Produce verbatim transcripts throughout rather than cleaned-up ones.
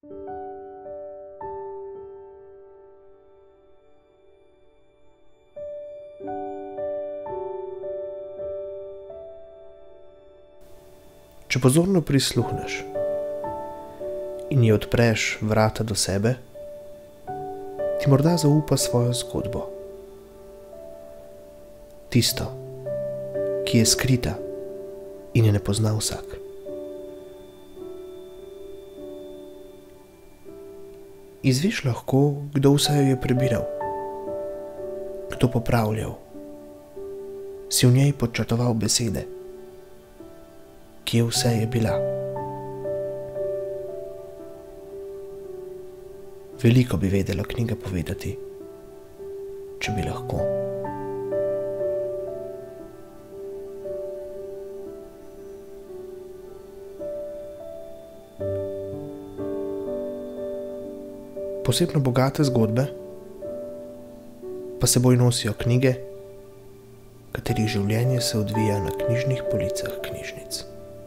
Če pozorno prisluhneš in ji odpreš vrata do sebe, ti morda zaupa svojo zgodbo. Tisto, ki je skrita in je ne pozna vsak. Izveš lahko, kdo vse jo je prebiral, kdo popravljal, si v njej podčrtoval besede, kje vse je bila. Veliko bi vedela knjiga povedati, če bi lahko. Posebno bogate zgodbe pa seboj nosijo knjige, katerih življenje se odvija na knjižnih policah knjižnic.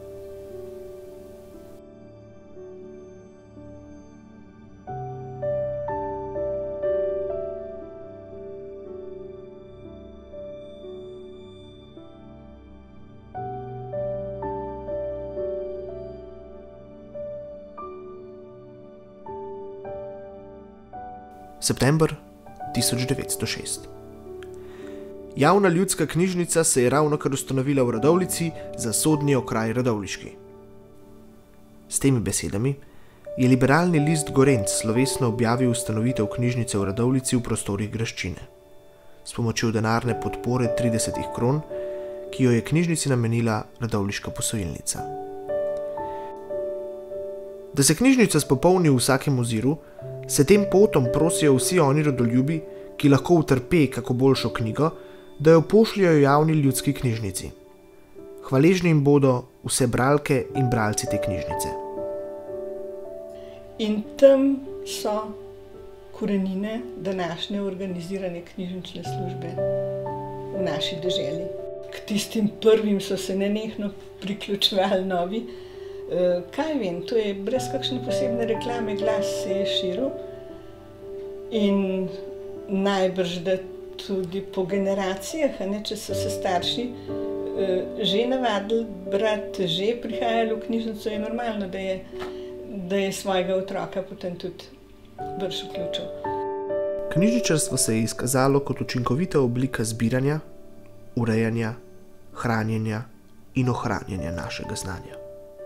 September tisoč devetsto šest. Javna ljudska knjižnica se je ravnokar ustanovila v Radovljici za sodni okraj Radovljiški. S temi besedami je liberalni list Gorenc slovesno objavil ustanovitev knjižnice v Radovljici v prostorih graščine s pomočjo denarne podpore tridesetih kron, ki jo je knjižnici namenila Radovljiška posojilnica. Da se knjižnica spopolni v vsakem oziru, se tem potom prosijo vsi oni rodoljubi, ki lahko utrpe kako boljšo knjigo, da jo pošljajo javni ljudski knjižnici. Hvaležni jim bodo vse bralke in bralci te knjižnice. In tam so korenine današnje organizirane knjižnične službe v naši deželi. K tistim prvim so se nenehno priključevali novi. Kaj vem, to je brez kakšne posebne reklame, glas se je širil in najbrž, da tudi po generacijah, ne, če so se starši že navadili brati, že prihajali v knjižnico, je normalno, da je, da je svojega otroka potem tudi brž vključil. Knjižničarstvo se je izkazalo kot učinkovita oblika zbiranja, urejanja, hranjenja in ohranjanja našega znanja.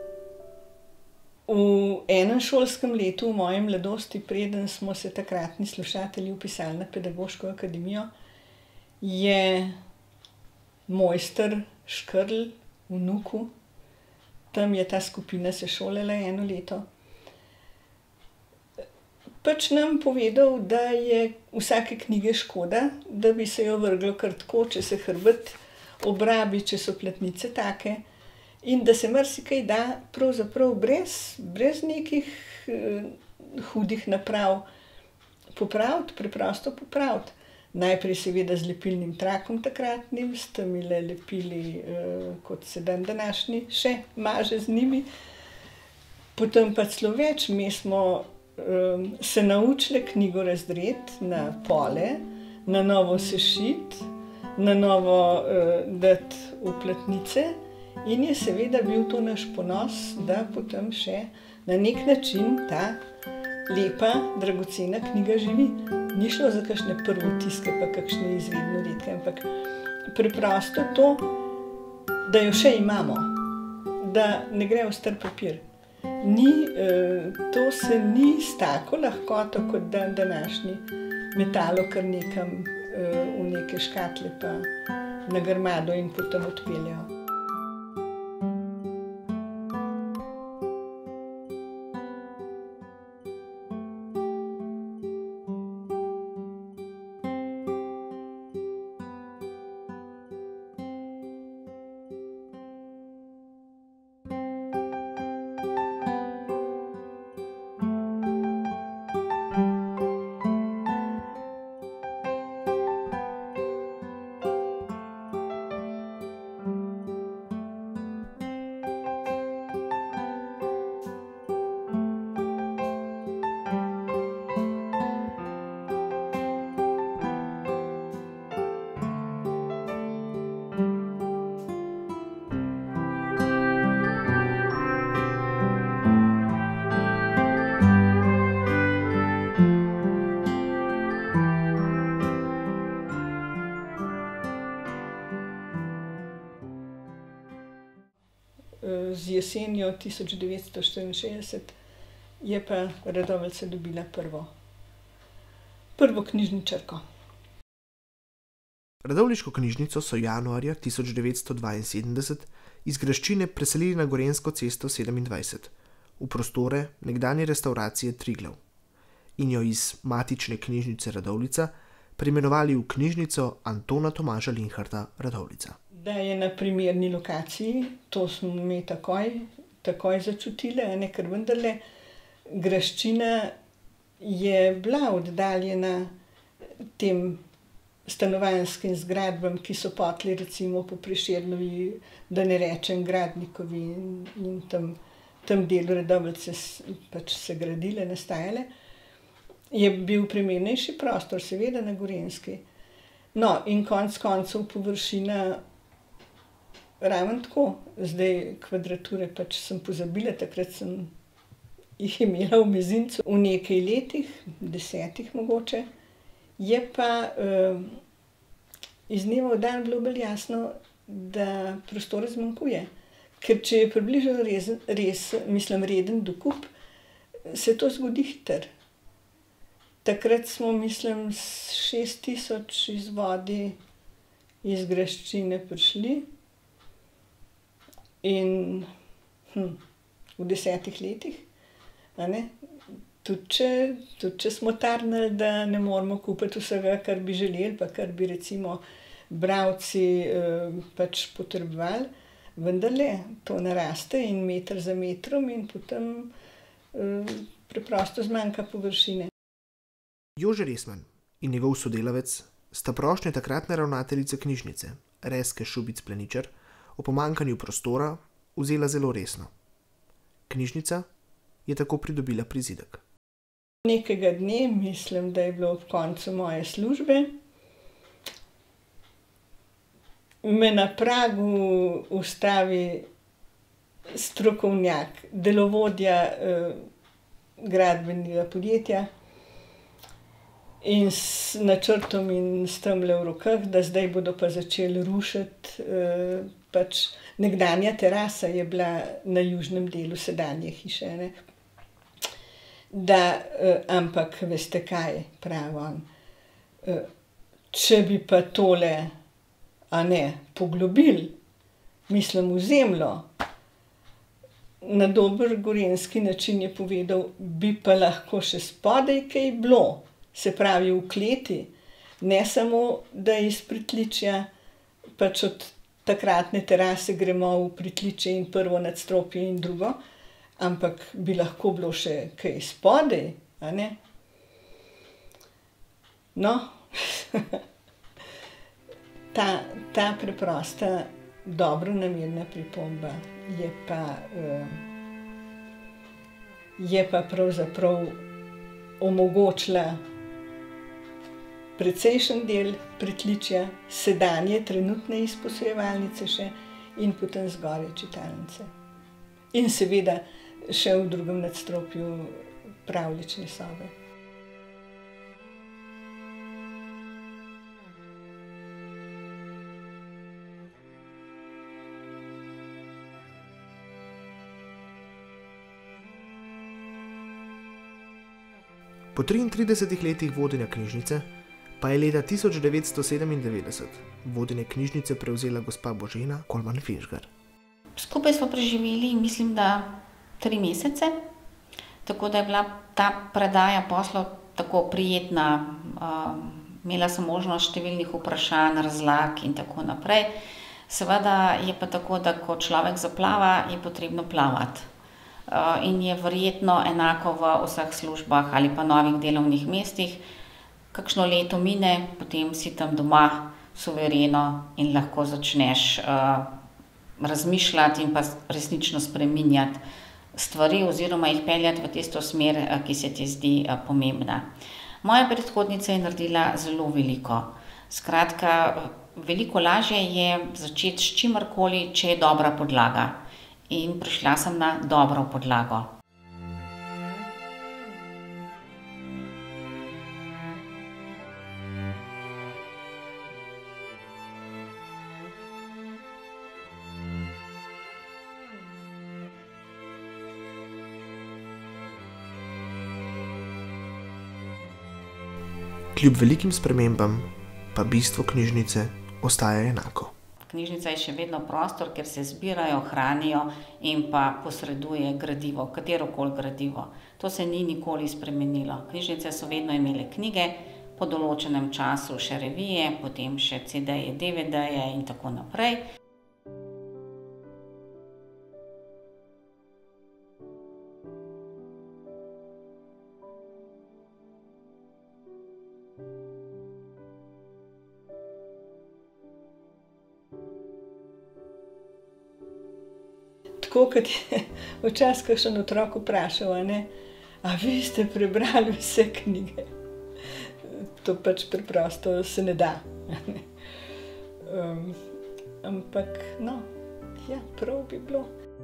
V enem šolskem letu v moji mladosti, preden smo se takratni slušatelji vpisali na pedagoško akademijo, je mojster Škrl v Nuku, tam je ta skupina se šolala eno leto, pač nam povedal, da je vsake knjige škoda, da bi se jo vrglo kar tako, če se hrbet obrabi, če so platnice take, in da se marsikaj da pravzaprav brez, brez nekih eh, hudih naprav popraviti, preprosto popraviti. Najprej seveda z lepilnim trakom takratnim, s temile lepili, eh, kot se dan današnji še maže z njimi. Potem pa celo več, mi smo eh, se naučili knjigo razdreti na pole, na novo sešiti, na novo eh, dati v platnice. In je seveda bil to naš ponos, da potem še na nek način ta lepa, dragocena knjiga živi. Ni šlo za kakšne prvotiske, pa kakšne izredno redke, ampak preprosto to, da jo še imamo, da ne gre v star papir. Ni, to se ni s tako lahkoto kot dan današnji metalo kar nekam v neke škatle pa na grmado in potem odpeljajo. jesenjo tisoč devetsto štiriinšestdeset je pa Radovljica dobila prvo, prvo knjižničarko. Radovljiško knjižnico so januarja tisoč devetsto dvainsedemdeset iz graščine preselili na Gorenjsko cesto sedemindvajset, v prostore nekdanje restavracije Triglav, in jo iz matične knjižnice Radovljica preimenovali v knjižnico Antona Tomaža Linharta Radovljica. Da je na primerni lokaciji, to smo mi takoj, takoj začutili, ne, ker vendarle graščina je bila oddaljena tem stanovanjskim zgradbam, ki so potli recimo po Prešernovi, da ne rečem Gradnikovi in tam, tam delu Radovljice pač se gradile, nastajale. Je bil primernejši prostor, seveda na Gorenjski. No, in konec koncev površina ravno tako, zdaj kvadrature pač sem pozabila, takrat sem jih imela v mezincu v nekaj letih, desetih mogoče, je pa uh, iz dneva v dan bilo bolj jasno, da prostora zmanjkuje. Ker če je približno res, res, mislim, reden dokup, se to zgodi hitro. Takrat smo, mislim, s šest tisoč izvodi iz graščine prišli in hm, v desetih letih, a ne, tudi če, tudi če smo tarnali, da ne moramo kupiti vsega, kar bi želeli, pa kar bi recimo bralci eh, pač potrebovali, vendarle to naraste in meter za metrom in potem eh, preprosto zmanjka površine. Jože Resman in njegov sodelavec sta prošnje takratne ravnateljice knjižnice, Rezke Šubic Pleničar, o pomanjkanju prostora vzela zelo resno. Knjižnica je tako pridobila prizidek. Nekega dne, mislim, da je bilo ob koncu moje službe, me na pragu ustavi strokovnjak, delovodja eh, gradbenega podjetja, in s načrtom in s temle v rokah, da zdaj bodo pa začeli rušiti, eh, pač nekdanja terasa je bila na južnem delu sedanje hiše, ne. Da, eh, ampak veste kaj, pravi on, eh, če bi pa tole, a ne, poglobili, mislim, v zemljo, na dober gorenjski način je povedal, bi pa lahko še spodaj kaj bilo. Se pravi v kleti, ne samo, da iz pritličja, pač od takratne terase gremo v pritličje in prvo nadstropje in drugo, ampak bi lahko bilo še kaj spodaj, a ne? No, ta, ta preprosta, dobronamerna pripomba je pa, uh, je pa pravzaprav omogočila precejšen del pritličja, sedanje, trenutne izposojevalnice še in potem zgoraj čitalnice. In seveda še v drugem nadstropju pravljične sobe. Po triintridesetih letih vodenja knjižnice pa je leta tisoč devetsto sedemindevetdeset vodenje knjižnice prevzela gospa Božena Kolman Finžgar. Skupaj smo preživeli, mislim, da tri mesece, tako da je bila ta predaja poslov tako prijetna. Um, imela sem možnost številnih vprašanj, razlag in tako naprej. Seveda je pa tako, da ko človek zaplava, je potrebno plavati. Uh, in je verjetno enako v vseh službah ali pa novih delovnih mestih. Kakšno leto mine, potem si tam doma suvereno in lahko začneš uh, razmišljati in pa resnično spreminjati stvari oziroma jih peljati v tisto smer, uh, ki se ti zdi uh, pomembna. Moja predhodnica je naredila zelo veliko. Skratka, veliko lažje je začeti s čimerkoli, če je dobra podlaga. In prišla sem na dobro podlago. Kljub velikim spremembam pa bistvo knjižnice ostaja enako. Knjižnica je še vedno prostor, kjer se zbirajo, hranijo in pa posreduje gradivo, katerokoli gradivo. To se ni nikoli spremenilo. Knjižnice so vedno imele knjige, po določenem času še revije, potem še ce deje, de ve deje in tako naprej. Tako kot je včasih kakšen otrok vprašal, a ne, a vi ste prebrali vse knjige? To pač preprosto se ne da. Um, ampak, no, ja, prav bi bilo.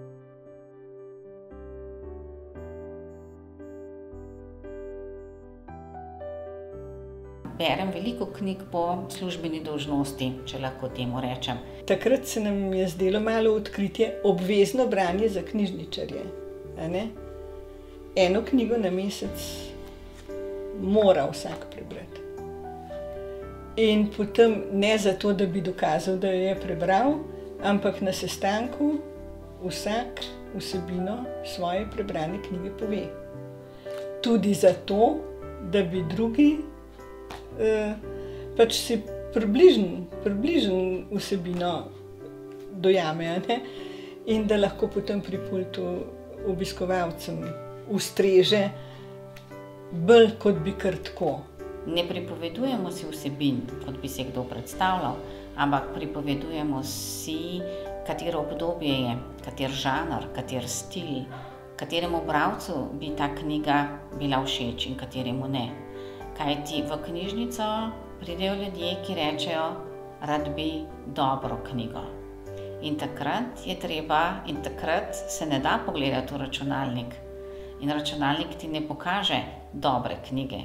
Berem veliko knjig po službeni dolžnosti, če lahko temu rečem. Takrat se nam je zdelo malo odkritje obvezno branje za knjižničarje, a ne? Eno knjigo na mesec mora vsak prebrati. In potem ne zato, da bi dokazal, da jo je prebral, ampak na sestanku vsak vsebino svoje prebrane knjige pove. Tudi zato, da bi drugi eh, pač si približen, približen vsebino dojame, a ne? In da lahko potem pri pultu obiskovalcem ustreže bolj, kot bi kar tako. Ne pripovedujemo si vsebin, kot bi se kdo predstavljal, ampak pripovedujemo si, katero obdobje je, kater žanr, kater stil, kateremu bralcu bi ta knjiga bila všeč in kateremu ne. Kajti v knjižnico pridejo ljudje, ki rečejo, rad bi dobro knjigo. In takrat je treba, in takrat se ne da pogledati v računalnik. In računalnik ti ne pokaže dobre knjige.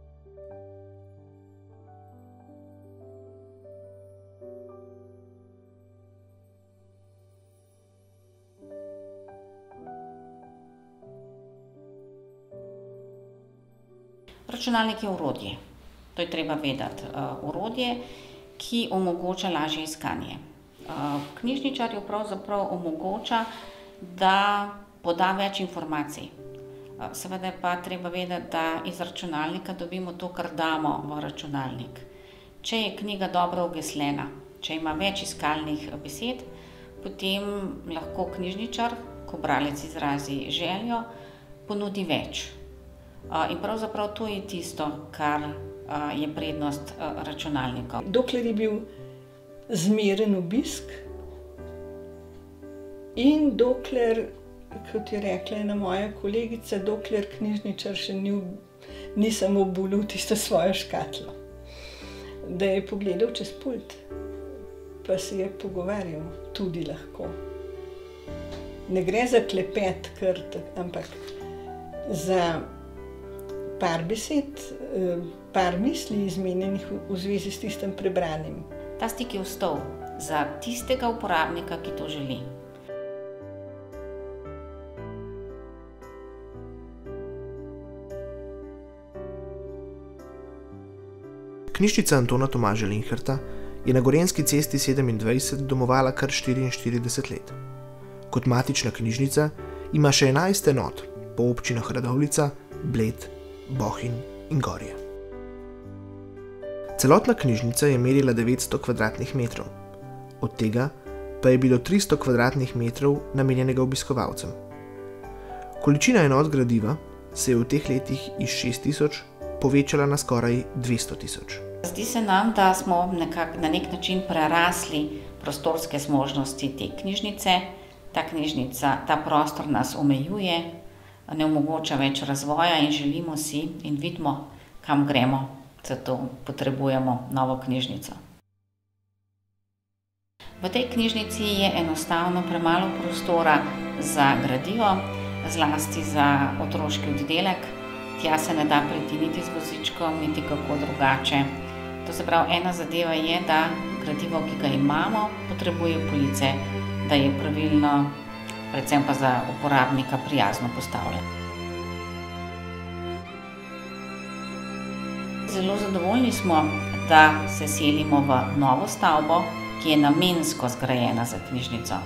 Računalnik je orodje. To je treba vedeti. Orodje, ki omogoča lažje iskanje. Knjižničarju pravzaprav omogoča, da poda več informacij. Seveda pa treba vedeti, da iz računalnika dobimo to, kar damo v računalnik. Če je knjiga dobro ogeslena, če ima več iskalnih besed, potem lahko knjižničar, ko bralec izrazi željo, ponudi več. In pravzaprav to je tisto, kar je prednost računalnikov. Dokler je bil zmeren obisk in dokler, kot je rekla ena moja kolegica, dokler knjižničar še ni, ni samo obulil tisto svojo škatlo. Da je pogledal čez pult, pa se je pogovarjal tudi lahko. Ne gre za klepet, krt, ampak za par besed, par misli izmenjenih v zvezi s tistim prebranim. Ta stik je ostal za tistega uporabnika, ki to želi. Knjižnica Antona Tomaža Linharta je na Gorenjski cesti sedemindvajset domovala kar štiriinštirideset let. Kot matična knjižnica ima še enajst enot po občinah Radovljica, Bled, Bohinj in Gorje. Celotna knjižnica je merila devetsto kvadratnih metrov, od tega pa je bilo tristo kvadratnih metrov namenjenega obiskovalcem. Količina enot gradiva se je v teh letih iz šest tisoč povečala na skoraj dvesto tisoč. Zdi se nam, da smo nekak, na nek način prerasli prostorske zmožnosti te knjižnice. Ta knjižnica, ta prostor nas omejuje, ne omogoča več razvoja in želimo si in vidimo, kam gremo, zato potrebujemo novo knjižnico. V tej knjižnici je enostavno premalo prostora za gradivo, zlasti za otroški oddelek. Tja se ne da priti niti z vozičkom, niti kako drugače. To se pravi, ena zadeva je, da gradivo, ki ga imamo, potrebuje police, da je pravilno, predvsem pa za uporabnika prijazno postavljen. Zelo zadovoljni smo, da se selimo v novo stavbo, ki je namensko zgrajena za knjižnico.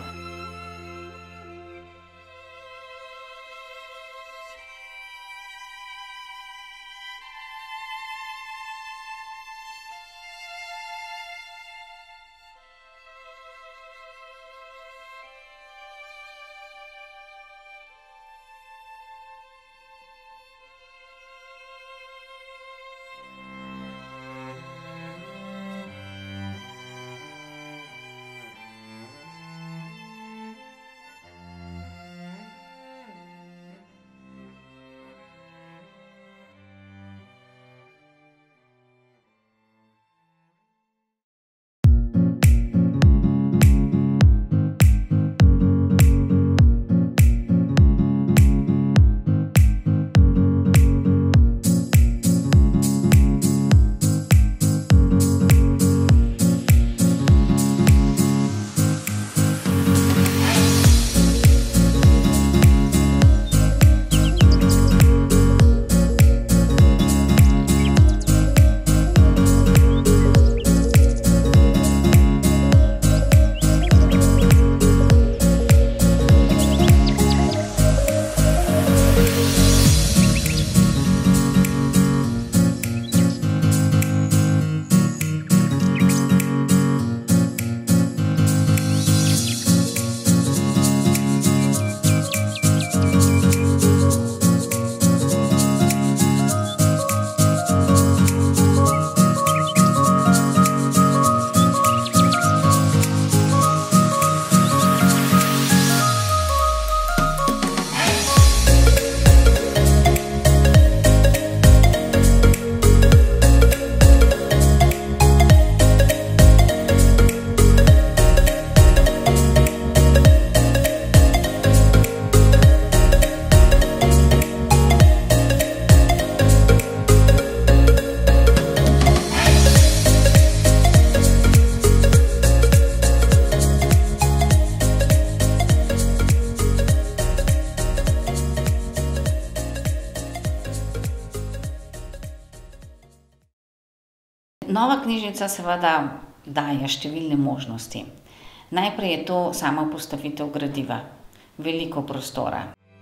Nova knjižnica seveda daje številne možnosti. Najprej je to sama postavitev gradiva, veliko prostora.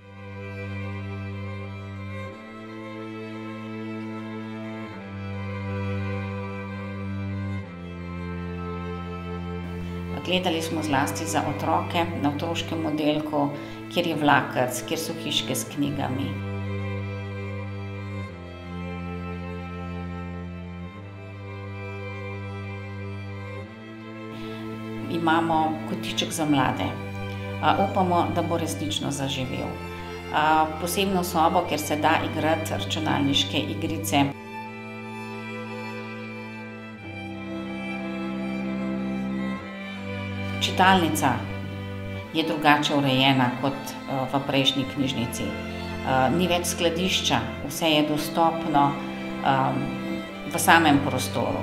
Gledali smo zlasti za otroke na otroškem oddelku, kjer je vlakec, kjer so hiške s knjigami. Imamo kotiček za mlade. Upamo, da bo resnično zaživel. Posebno sobo, kjer se da igrati računalniške igrice. Čitalnica je drugače urejena kot v prejšnji knjižnici. Ni več skladišča, vse je dostopno v samem prostoru.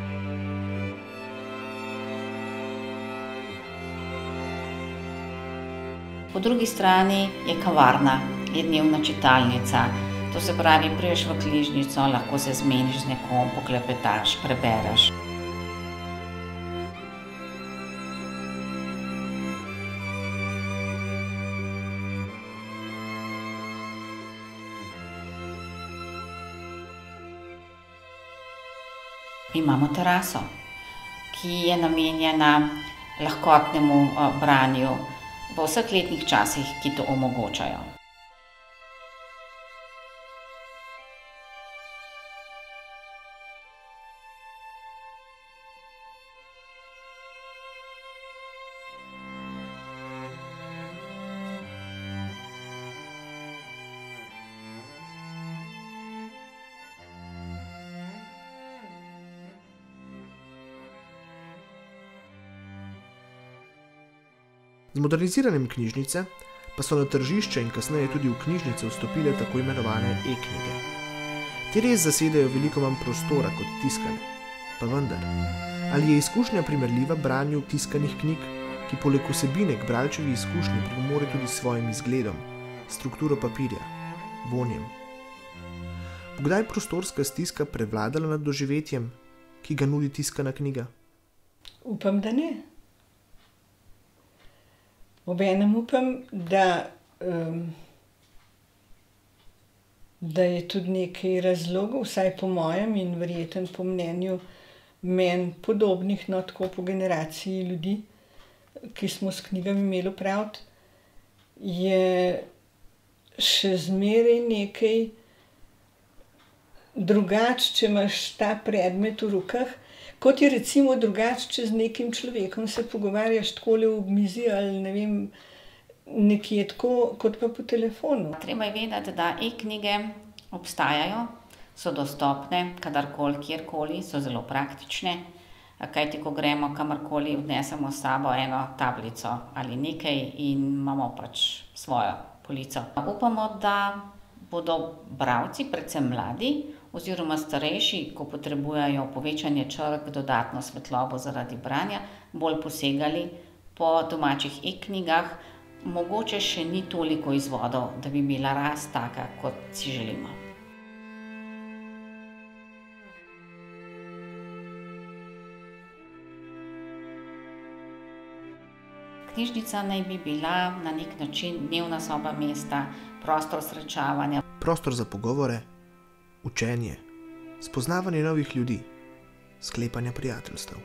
Po drugi strani je kavarna, je dnevna čitalnica. To se pravi, prideš v knjižnico, lahko se zmeniš z nekom, poklepetaš, prebereš. Imamo teraso, ki je namenjena lahkotnemu branju v vseh letnih časih, ki to omogočajo. Z moderniziranjem knjižnice pa so na tržišče in kasneje tudi v knjižnice vstopile tako imenovane e-knjige. Te res zasedajo veliko manj prostora kot tiskane. Pa vendar, ali je izkušnja primerljiva branju tiskanih knjig, ki poleg vsebine k bralčevi izkušnji pripomore tudi s svojim izgledom, strukturo papirja, vonjem? Bo kdaj prostorska stiska prevladala nad doživetjem, ki ga nudi tiskana knjiga? Upam, da ne. Obenem upam, da, um, da je tudi nekaj razlogov, vsaj po mojem in verjetno po mnenju meni podobnih, no tako po generaciji ljudi, ki smo s knjigami imeli opraviti, je še zmeraj nekaj drugače, če imaš ta predmet v rokah, kot je recimo drugače, če z nekim človekom se pogovarjaš takole ob mizi ali ne vem, nekje tako, kot pa po telefonu. Treba je vedeti, da e-knjige obstajajo, so dostopne kadarkoli, kjerkoli, so zelo praktične. Kajti, ko gremo kamorkoli, odnesemo s sabo eno tablico ali nekaj in imamo pač svojo polico. Upamo, da bodo bralci, predvsem mladi oziroma starejši, ko potrebujejo povečanje črk, dodatno svetlobo zaradi branja, bolj posegali po domačih e-knjigah. Mogoče še ni toliko izvodov, da bi bila rast taka, kot si želimo. Knjižnica naj bi bila na nek način dnevna soba mesta, prostor srečavanja. Prostor za pogovore, učenje, spoznavanje novih ljudi, sklepanje prijateljstev.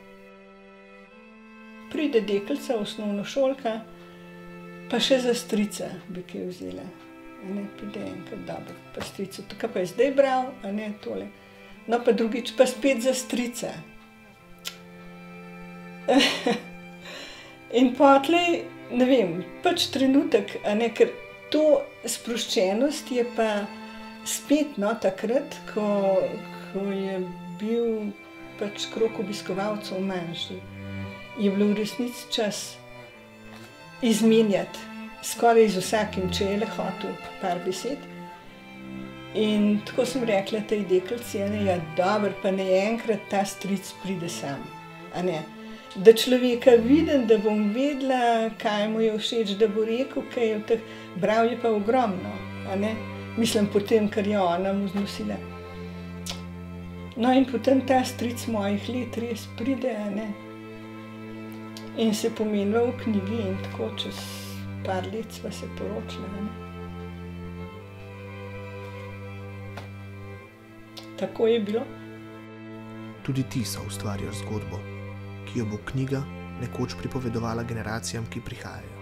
Pride deklica, osnovnošolka, pa še za strica bi kaj vzela. A ne, pride enkrat, dobro, pa strica, tukaj pa je zdaj bral, a ne, tole. No, pa drugič pa spet za strica. In potlej, ne vem, pač trenutek, a ne, ker to sproščenost je pa spet, no, takrat, ko, ko je bil pač krog obiskovalcev manjši, je bilo v resnici čas izmenjati skoraj z vsakim, če je le hotel par besed. In tako sem rekla tej deklici, a ne, ja, dobro, pa ne enkrat ta stric pride sam, a ne. Da človeka vidim, da bom vedela, kaj mu je všeč, da bo rekel, kaj je v teh, bral je pa ogromno, a ne, mislim potem, kar je ona mu znosila. No in potem ta stric mojih let res pride, a ne, in se pomeniva v knjigi in tako čez par let sva se poročila, a ne. Tako je bilo. Tudi ti so ustvarjaš zgodbo, ki jo bo knjiga nekoč pripovedovala generacijam, ki prihajajo.